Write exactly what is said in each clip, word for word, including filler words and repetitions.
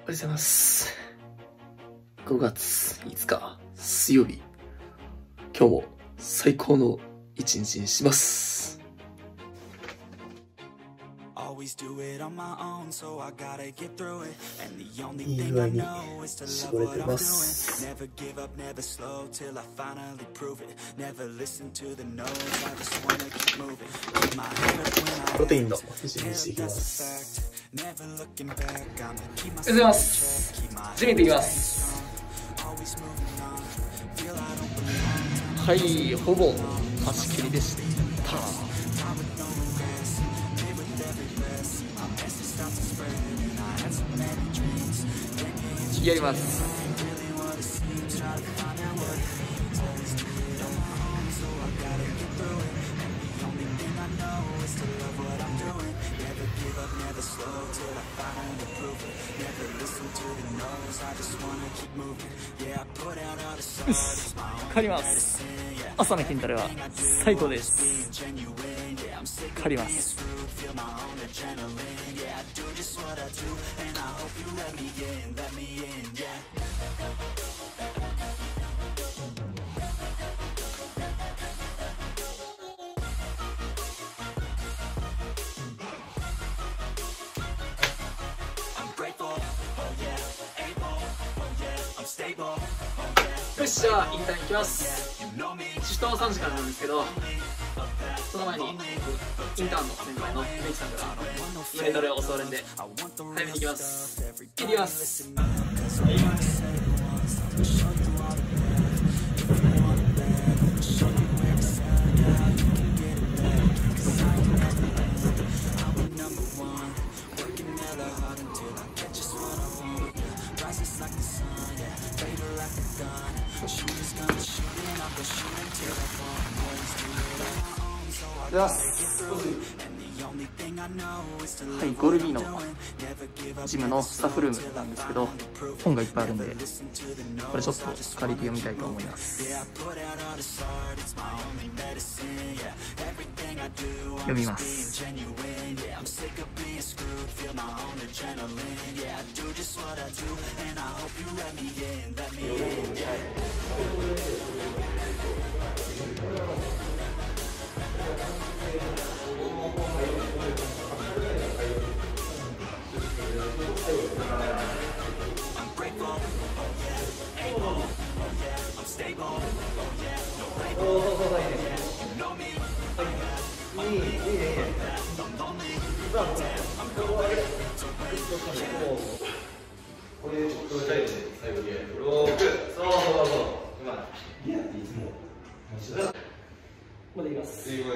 ございます。ごがついつか水曜日、今日も最高の一日にします。いい具合に絞れてます。プロテインの一日していきます。おはようございます。ジム行ってきます。はい、ほぼ貸し切りでした。やります。よし、帰ります。朝の筋トレは最高です。帰ります。よし、じゃあ一旦行きます。出頭はさんじからなんですけど、その前にインターンの先輩のメイキさんからメンタルを教わるんで早めに行きます。行きます。はい、ゴール B のジムのスタッフルームなんですけど、本がいっぱいあるんで、これちょっと借りて読みたいと思います。読みます。これちょっと最後に最後にろく、そうそうそう、今リアっていつもまでいきます。いち、はい、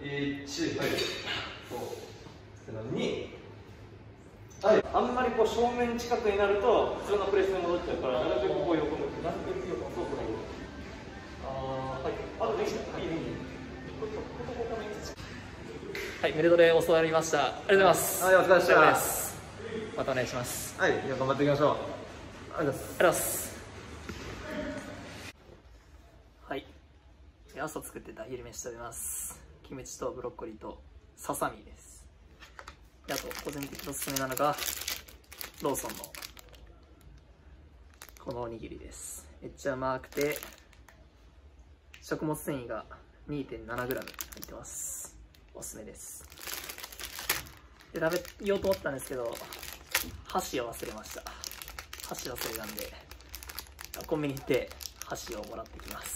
そうに、はい、あんまりこう正面近くになると普通のプレスに戻っちゃうから、なるべくこう横向く、なるべく横、そうそう、あー、はい、あとできた、いいね、いいね、はい、メルドで教わりました。ありがとうございます。はい、お疲れ様です。またお願いします。はい、じゃあ頑張っていきましょう。ありがとうございます。はい、朝作ってた昼飯食べます。キムチとブロッコリーとささみです。で、あと個人的におすすめなのがローソンのこのおにぎりです。めっちゃ甘くて食物繊維が にてんななグラム 入ってます。おすすめです。で、食べようと思ったんですけど、箸を忘れました。箸忘れなんで、コンビニ行って箸をもらってきます。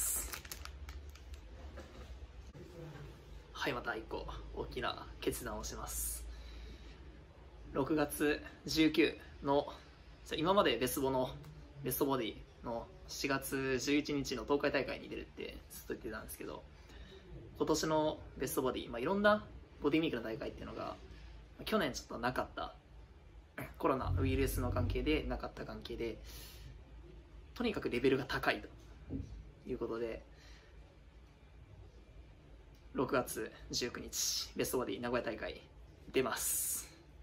はい、また一個大きな決断をします。ろくがつじゅうくにちの、今までベストボのベストボディのしがつじゅういちにちの東海大会に出るってずっと言ってたんですけど、今年のベストボディ、まあ、いろんなボディメイクの大会っていうのが去年ちょっとなかった、コロナウイルスの関係でなかった関係で、とにかくレベルが高いということで、ろくがつじゅうくにちベストボディ名古屋大会出ます。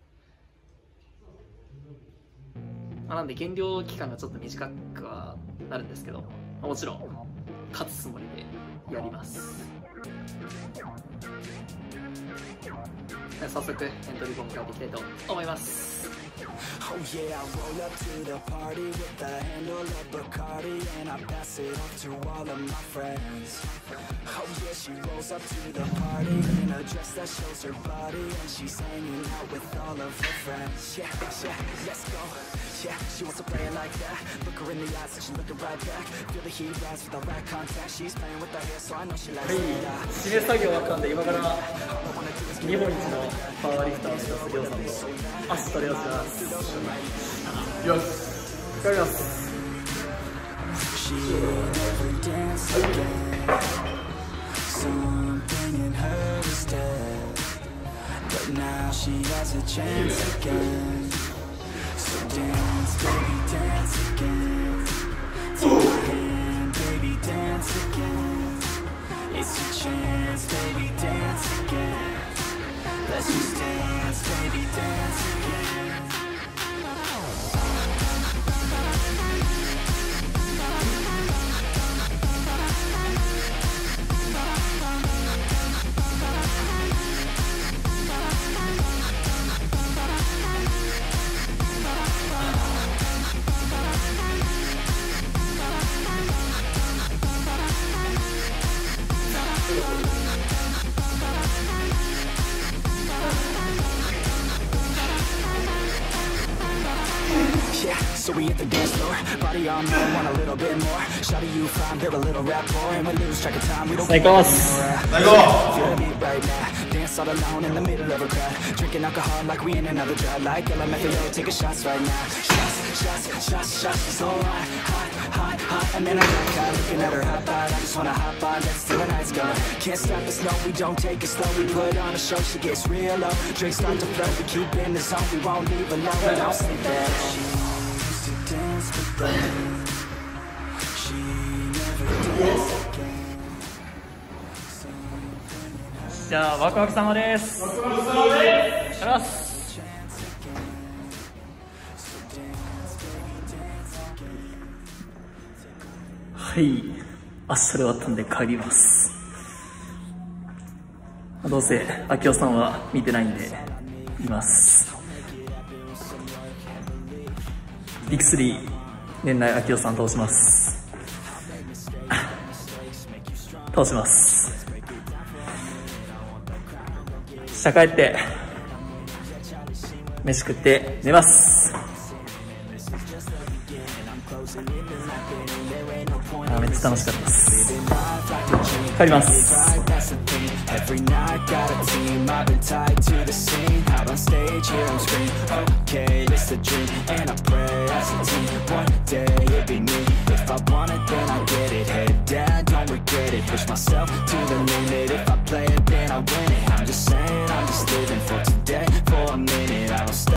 まあ、なんで減量期間がちょっと短くはなるんですけど、もちろん勝つつもりでやります。 早速エントリーフォーム書いていきたいと思います。 Oh yeah, I roll up to the party with the handle of Bacardi and I pass it off to all of my friends. Oh yeah, she rolls up to the party in a dress that shows her body and she's hanging out with all of her friends. Yeah, yeah, let's go. Yeah, she wants to play it like that. Look her in the eyes and she's looking right back. Feel the heat rise with the right contact. She's playing with her hair, so I know she likes it. 締め作業があったんで、今から日本一のパワーリフターを目指すりょうさんの足トレをします。よし、頑張ります。 She never danced again. Something in her is dead, but now she has a chance again. So dance, baby, dance again. Take my hand, baby, dance again. It's your chance, baby, dance again. Let's just dance, baby, dance again. So we hit the dance floor, body on more, want a little bit more. Shawty, you fine, build a little rapport, and we lose track of time. We don't feel the beat right now. Dance all alone in the middle of a crowd, drinking alcohol like we in another drought. Like L M F A O, taking shots right now. Shots, shots, shots, shots. So hot, hot, hot, hot. And then I got caught looking at her hot bod. I just wanna hop on, let's see the night's going. Can't stop us, no, we don't take it slow. We put on a show, she gets real low. Drinks start to flow, we keep in the zone. We won't leave alone, we don't sleep there. Dance with them. She never danced again. じゃあワクワク様です。ワクワク様です。やります。はい、足トレ終わったんで帰ります。どうせ明夫さんは見てないんでいます。ビッグスリー年内明夫さん通します。通します。下帰って飯食って寝ます。あ、めっちゃ楽しかったです。帰ります。 Every night got a team, I've been tied to the scene. Out on stage, here on screen. Okay, it's a dream, and I pray as a team. One day it'd be me. If I want it, then I get it. Head down, don't regret it. Push myself to the limit. If I play it, then I win.